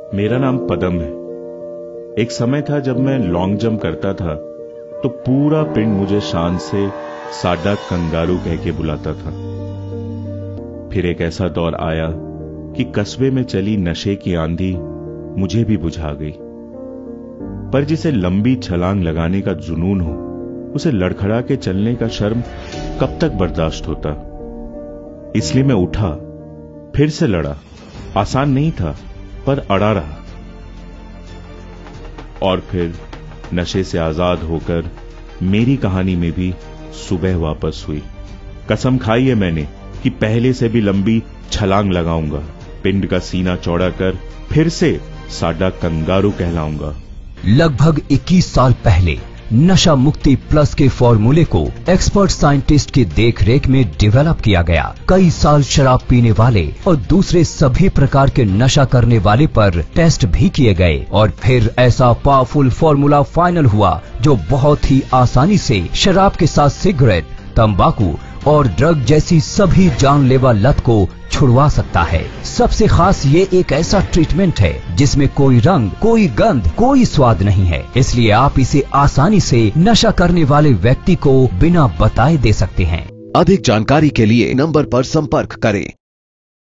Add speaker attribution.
Speaker 1: मेरा नाम पदम है। एक समय था जब मैं लॉन्ग जंप करता था तो पूरा पिंड मुझे शान से साडा कंगारू कह के बुलाता था। फिर एक ऐसा दौर आया कि कस्बे में चली नशे की आंधी मुझे भी बुझा गई। पर जिसे लंबी छलांग लगाने का जुनून हो, उसे लड़खड़ा के चलने का शर्म कब तक बर्दाश्त होता। इसलिए मैं उठा, फिर से लड़ा। आसान नहीं था पर अड़ा रहा। और फिर नशे से आजाद होकर मेरी कहानी में भी सुबह वापस हुई। कसम खाई है मैंने कि पहले से भी लंबी छलांग लगाऊंगा, पिंड का सीना चौड़ा कर फिर से साडा कंगारू कहलाऊंगा।
Speaker 2: लगभग 21 साल पहले नशा मुक्ति प्लस के फॉर्मूले को एक्सपर्ट साइंटिस्ट की देखरेख में डेवलप किया गया। कई साल शराब पीने वाले और दूसरे सभी प्रकार के नशा करने वाले पर टेस्ट भी किए गए और फिर ऐसा पावरफुल फॉर्मूला फाइनल हुआ जो बहुत ही आसानी से शराब के साथ सिगरेट, तंबाकू और ड्रग जैसी सभी जानलेवा लत को छुड़वा सकता है। सबसे खास ये एक ऐसा ट्रीटमेंट है जिसमें कोई रंग, कोई गंध, कोई स्वाद नहीं है। इसलिए आप इसे आसानी से नशा करने वाले व्यक्ति को बिना बताए दे सकते हैं।
Speaker 3: अधिक जानकारी के लिए नंबर पर संपर्क करें।